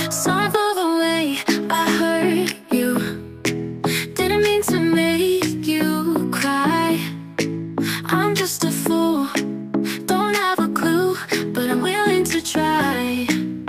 Sorry for the way I hurt you. Didn't mean to make you cry. I'm just a fool, don't have a clue, but I'm willing to try.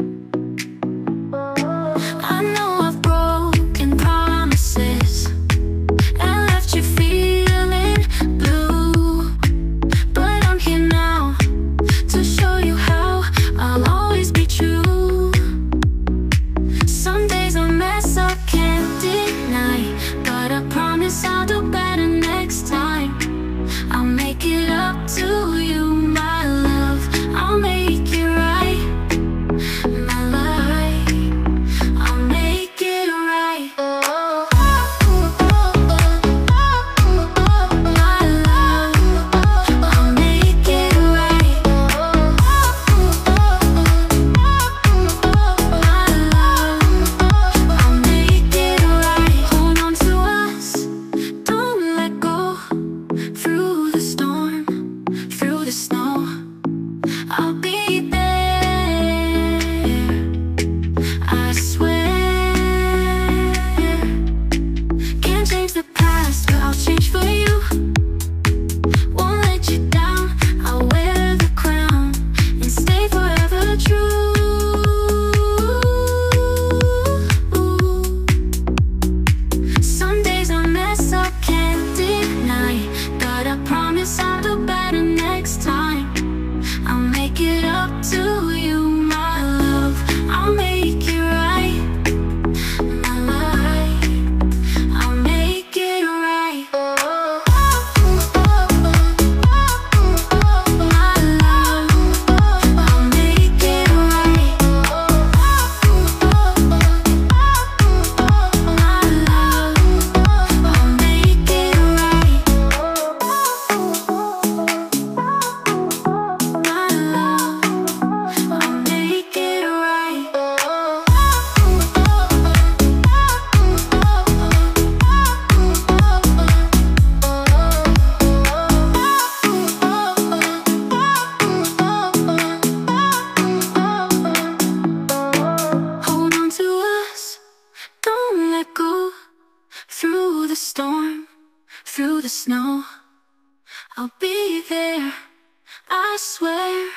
I know I've broken promises and left you feeling blue, but I'm here now to show you how I'll always be true. Some days I mess up, can't deny, but I promise I'll do better next time. I'll make it up to you, my love. I'll make it right, my life. I'll make it right. My love, I'll make it right. My love, I'll make it right. Hold on to us, don't let go. Through the storm, through the snow, I'll be there, I swear. Can't change the past, but I'll change for you. Won't let you down, I'll wear the crown and stay forever true. Some days I mess up, can't deny, but I promise I'll do better next time. I'll make it up to you, my love. I'll make it right, my life. I'll make it right. My love, I'll make it right. My love, I'll make it right. My love, I'll make it right. Hold on to us, don't let go. Through the storm, through the snow, I'll be there, I swear.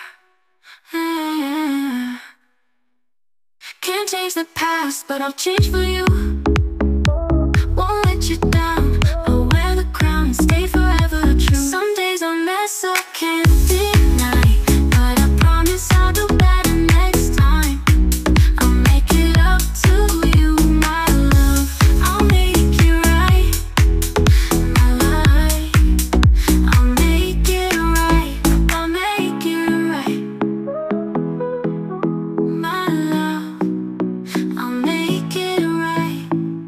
Can't change the past, but I'll change for you. Won't let you down, I'll wear the crown and stay forever true. Some days I mess up, can't deny, but I promise I'll do better next time. I'll make it up to you, my love. I'll make it right, my life. I'll make it right, I'll make it right. My love, I'll make it right.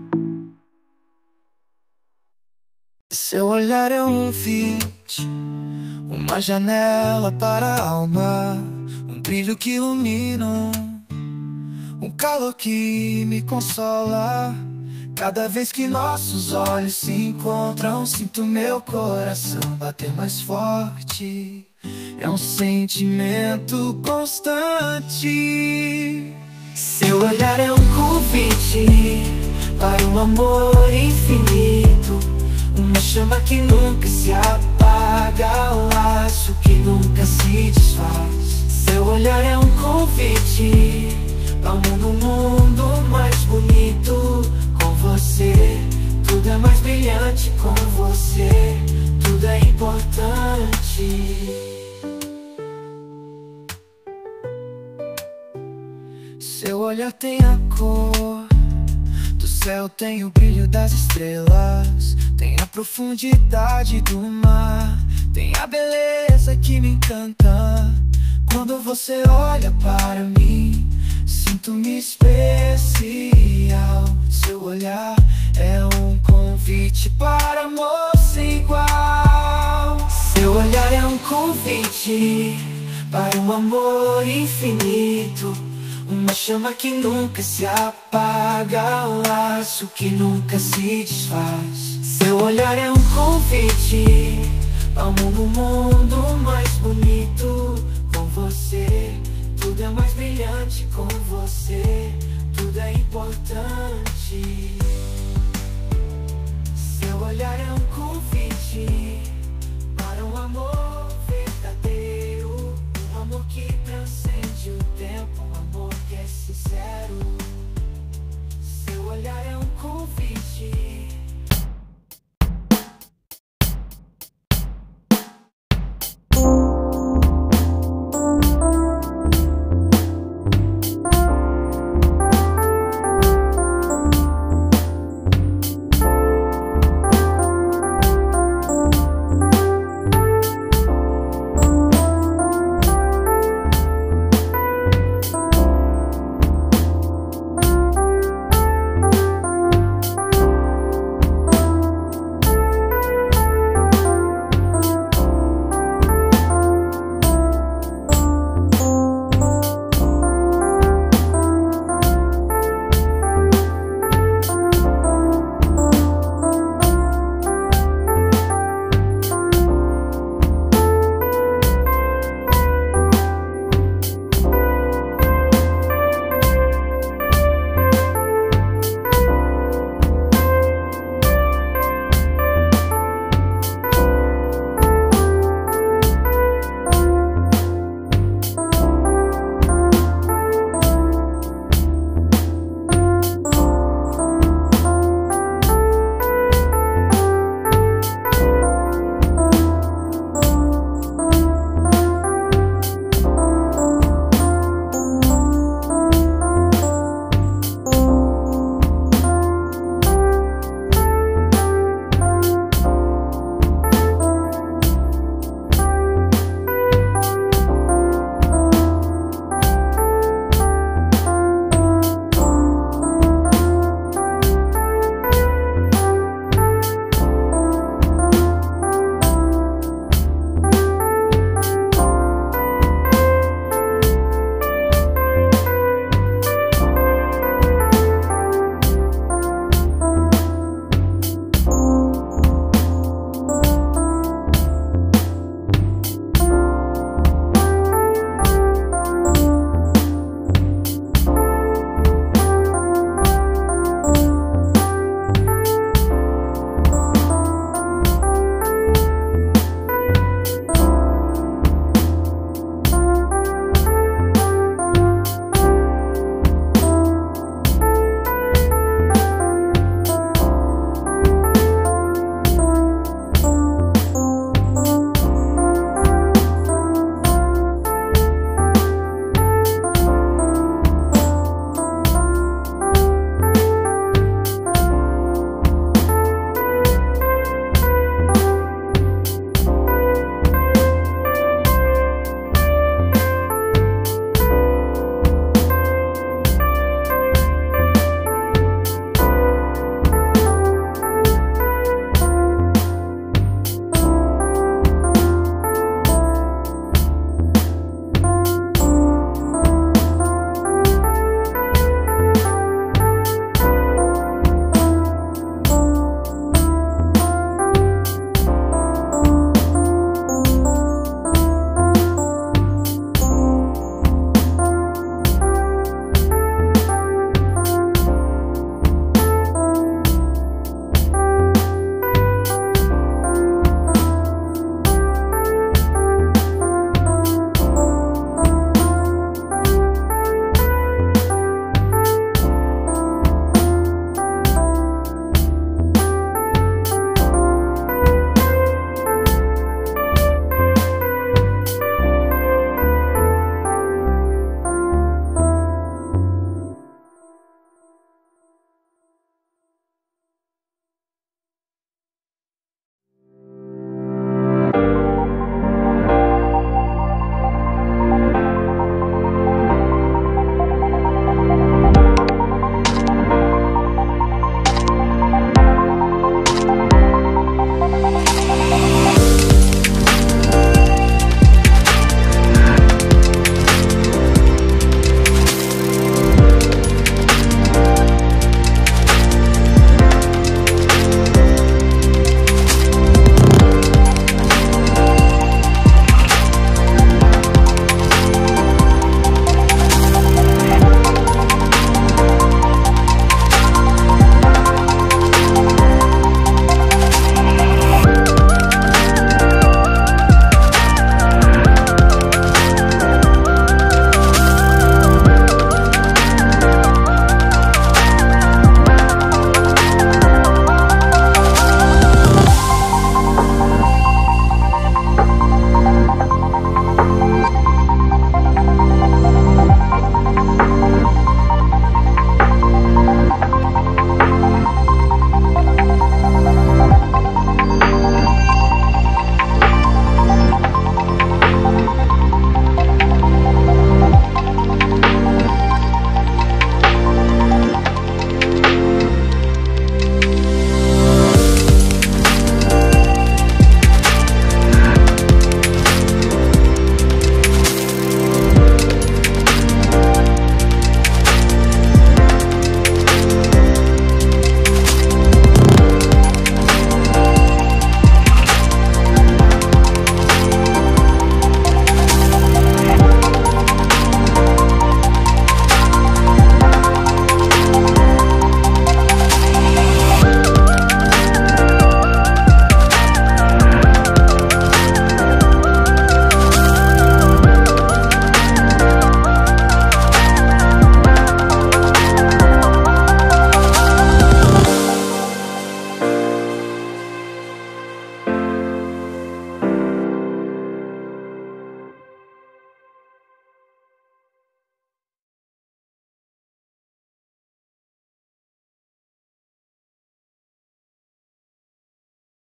Seu olhar é um convite, uma janela para a alma, um brilho que ilumina, um calor que me consola. Cada vez que nossos olhos se encontram, sinto meu coração bater mais forte. É um sentimento constante. Seu olhar é um convite para um amor infinito, uma chama que nunca se apaga, um laço que nunca se desfaz. Seu olhar é um convite para um mundo mais bonito. Com você, tudo é mais brilhante. Com você, tudo é importante. Seu olhar tem a cor do céu, tem o brilho das estrelas, tem a profundidade do mar, tem a beleza que me encanta. Quando você olha para mim, sinto-me especial. Seu olhar é um convite para amor sem igual. Seu olhar é um convite para um amor infinito, uma chama que nunca se apaga, um laço que nunca se desfaz. Seu olhar é um convite ao mundo mais bonito. Com você, tudo é mais brilhante. Com você, tudo é importante. Seu olhar é um convite